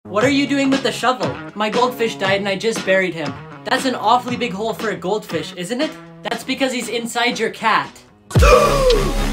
What are you doing with the shovel? My goldfish died and I just buried him. That's an awfully big hole for a goldfish, isn't it? That's because he's inside your cat.